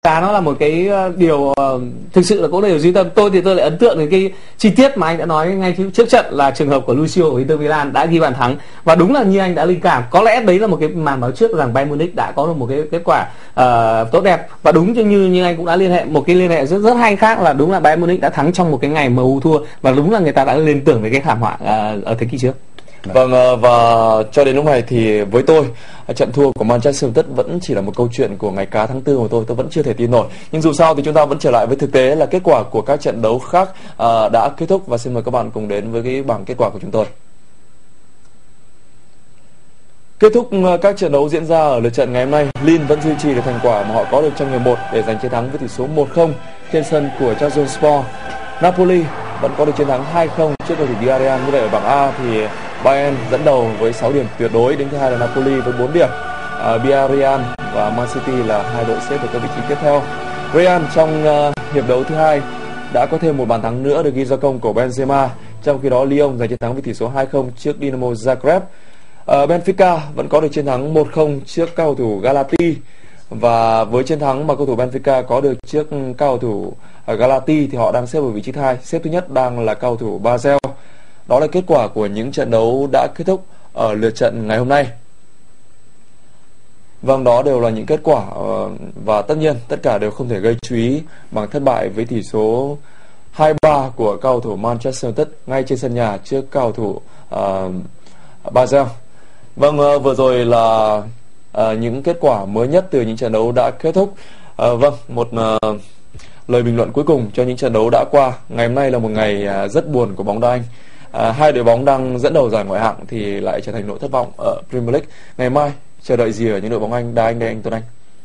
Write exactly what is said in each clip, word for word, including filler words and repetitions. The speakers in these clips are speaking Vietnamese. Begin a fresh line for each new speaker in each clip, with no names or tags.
đá nó là một cái điều uh, thực sự là cũng là điều duy tâm. Tôi thì tôi lại ấn tượng đến cái chi tiết mà anh đã nói ngay trước trận là trường hợp của Lucio của Inter Milan đã ghi bàn thắng, và đúng là như anh đã linh cảm, có lẽ đấy là một cái màn báo trước rằng Bayern Munich đã có được một cái kết quả uh, tốt đẹp. Và đúng như như anh cũng đã liên hệ một cái liên hệ rất rất hay khác là đúng là Bayern Munich đã thắng trong một cái ngày em u thua, và đúng là người ta đã liên tưởng về cái thảm họa uh, ở thế kỷ trước.
Vâng, và cho đến lúc này thì với tôi, trận thua của Manchester United vẫn chỉ là một câu chuyện của ngày cá tháng tư của tôi, tôi vẫn chưa thể tin nổi. Nhưng dù sao thì chúng ta vẫn trở lại với thực tế là kết quả của các trận đấu khác uh, đã kết thúc, và xin mời các bạn cùng đến với cái bảng kết quả của chúng tôi. Kết thúc các trận đấu diễn ra ở lượt trận ngày hôm nay, Lille vẫn duy trì được thành quả mà họ có được trong ngày một để giành chiến thắng với tỷ số một không trên sân của Trabzonspor. Napoli vẫn có được chiến thắng hai không trước đội tuyển Villarreal. Như vậy ở bảng A thì Bayern dẫn đầu với sáu điểm tuyệt đối, đứng thứ hai là Napoli với bốn điểm. Uh, Villarreal và Man City là hai đội xếp ở các vị trí tiếp theo. Real trong uh, hiệp đấu thứ hai đã có thêm một bàn thắng nữa được ghi do công của Benzema. Trong khi đó Lyon giành chiến thắng với tỷ số hai không trước Dynamo Zagreb. Uh, Benfica vẫn có được chiến thắng một không trước các cầu thủ Galati, và với chiến thắng mà cầu thủ Benfica có được trước các cầu thủ Galati thì họ đang xếp ở vị trí thứ hai, xếp thứ nhất đang là cầu thủ Basel. Đó là kết quả của những trận đấu đã kết thúc ở lượt trận ngày hôm nay. Vâng, đó đều là những kết quả và tất nhiên tất cả đều không thể gây chú ý bằng thất bại với tỷ số hai ba của cầu thủ Manchester United ngay trên sân nhà trước cầu thủ uh, Basel. Vâng, uh, vừa rồi là uh, những kết quả mới nhất từ những trận đấu đã kết thúc. Uh, vâng, một uh, lời bình luận cuối cùng cho những trận đấu đã qua. Ngày hôm nay là một ngày uh, rất buồn của bóng đá Anh. À, hai đội bóng đang dẫn đầu giải ngoại hạng thì lại trở thành nỗi thất vọng ở Premier League. Ngày mai chờ đợi gì ở những đội bóng Anh? Đá Anh đây anh Tuấn Anh.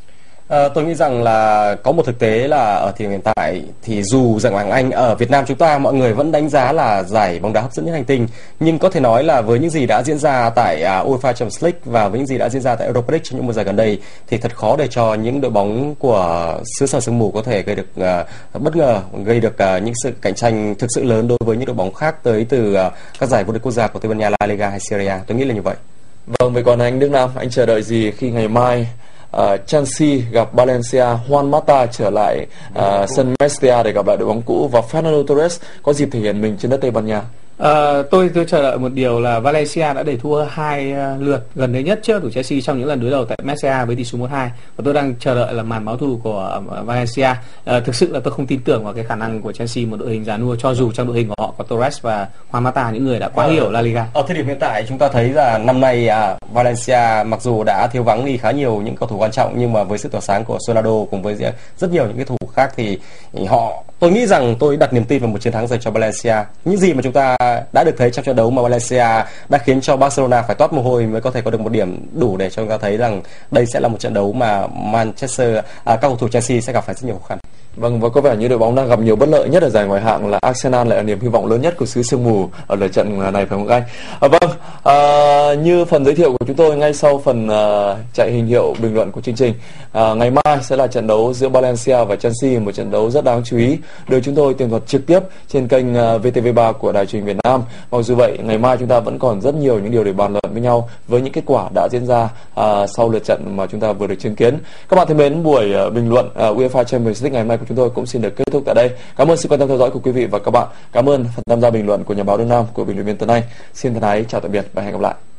À, tôi nghĩ rằng là có một thực tế là ở thời điểm hiện tại thì dù giải Ngoại hạng Anh ở Việt Nam chúng ta mọi người vẫn đánh giá là giải bóng đá hấp dẫn nhất hành tinh, nhưng có thể nói là với những gì đã diễn ra tại uh, UEFA Champions League và với những gì đã diễn ra tại Europa League trong những mùa giải gần đây thì thật khó để cho những đội bóng của xứ sở sương mù có thể gây được uh, bất ngờ, gây được uh, những sự cạnh tranh thực sự lớn đối với những đội bóng khác tới từ uh, các giải vô địch quốc gia của Tây Ban Nha, La Liga hay Serie A. Tôi nghĩ là như vậy.
Vâng, vậy còn anh Đức Nam, anh chờ đợi gì khi ngày mai Uh, Chelsea gặp Valencia, Juan Mata trở lại uh, sân Mestalla để gặp lại đội bóng cũ, và Fernando Torres có dịp thể hiện mình trên đất Tây Ban Nha?
Uh, tôi tôi chờ đợi một điều là Valencia đã để thua hai uh, lượt gần đây nhất trước của Chelsea trong những lần đối đầu tại Mestalla với tỷ số một hai, và tôi đang chờ đợi là màn báo thù của uh, Valencia. Uh, thực sự là tôi không tin tưởng vào cái khả năng của Chelsea, một đội hình già nua, cho dù trong đội hình của họ có Torres và Juan Mata, những người đã quá
ờ,
hiểu La Liga.
Ở thời điểm hiện tại chúng ta thấy là năm nay à, Valencia mặc dù đã thiếu vắng đi khá nhiều những cầu thủ quan trọng, nhưng mà với sự tỏa sáng của Soldado cùng với rất nhiều những cái thủ khác thì họ, tôi nghĩ rằng tôi đặt niềm tin vào một chiến thắng dành cho Valencia. Những gì mà chúng ta đã được thấy trong trận đấu mà Valencia đã khiến cho Barcelona phải toát mồ hôi mới có thể có được một điểm đủ để cho chúng ta thấy rằng đây sẽ là một trận đấu mà Manchester, à, các cầu thủ Chelsea sẽ gặp phải rất nhiều khó khăn.
Vâng, và có vẻ như đội bóng đang gặp nhiều bất lợi nhất ở giải ngoại hạng là Arsenal lại là niềm hy vọng lớn nhất của xứ sương mù ở lượt trận này, phải không anh? À, vâng, à, như phần giới thiệu của chúng tôi ngay sau phần uh, chạy hình hiệu bình luận của chương trình, à, ngày mai sẽ là trận đấu giữa Valencia và Chelsea, một trận đấu rất đáng chú ý được chúng tôi tường thuật trực tiếp trên kênh uh, vê tê vê ba của Đài truyền hình Việt Nam. Mặc dù vậy, ngày mai chúng ta vẫn còn rất nhiều những điều để bàn luận với nhau với những kết quả đã diễn ra uh, sau lượt trận mà chúng ta vừa được chứng kiến. Các bạn thân mến, buổi uh, bình luận uh, UEFA Champions League ngày mai của chúng tôi cũng xin được kết thúc tại đây. Cảm ơn sự quan tâm theo dõi của quý vị và các bạn. Cảm ơn phần tham gia bình luận của nhà báo Đông Nam, của bình luận viên Tuấn Anh. Xin thân ái chào tạm biệt và hẹn gặp lại.